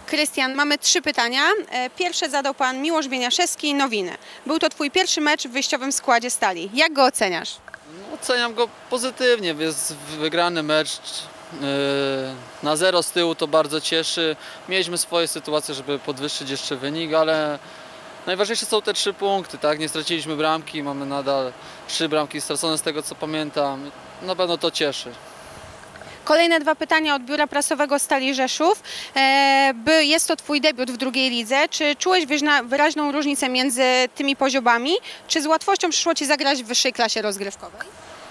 Krystian, mamy 3 pytania. Pierwsze zadał pan Miłosz Bieniaszewski, Nowiny. Był to twój pierwszy mecz w wyjściowym składzie Stali. Jak go oceniasz? Oceniam go pozytywnie, jest wygrany mecz na 0 z tyłu, to bardzo cieszy. Mieliśmy swoje sytuacje, żeby podwyższyć jeszcze wynik, ale najważniejsze są te 3 punkty, tak? Nie straciliśmy bramki, mamy nadal 3 bramki stracone z tego co pamiętam. Na pewno to cieszy. Kolejne 2 pytania od biura prasowego Stali Rzeszów. Jest to twój debiut w drugiej lidze. Czy czułeś wyraźną różnicę między tymi poziomami? Czy z łatwością przyszło ci zagrać w wyższej klasie rozgrywkowej?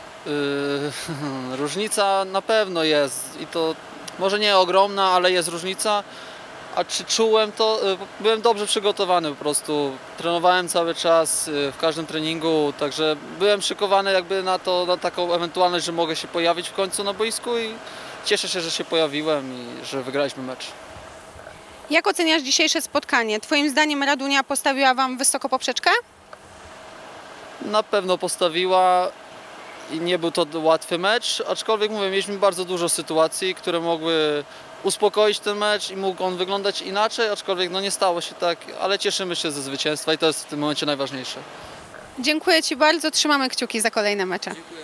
Różnica na pewno jest i to może nie ogromna, ale jest różnica. A czy czułem to? Byłem dobrze przygotowany po prostu. Trenowałem cały czas w każdym treningu, także byłem szykowany jakby na taką ewentualność, że mogę się pojawić w końcu na boisku i cieszę się, że się pojawiłem i że wygraliśmy mecz. Jak oceniasz dzisiejsze spotkanie? Twoim zdaniem Radunia postawiła wam wysoko poprzeczkę? Na pewno postawiła i nie był to łatwy mecz, aczkolwiek mówię, mieliśmy bardzo dużo sytuacji, które mogły uspokoić ten mecz i mógł on wyglądać inaczej, aczkolwiek no nie stało się tak, ale cieszymy się ze zwycięstwa i to jest w tym momencie najważniejsze. Dziękuję ci bardzo, trzymamy kciuki za kolejne mecze.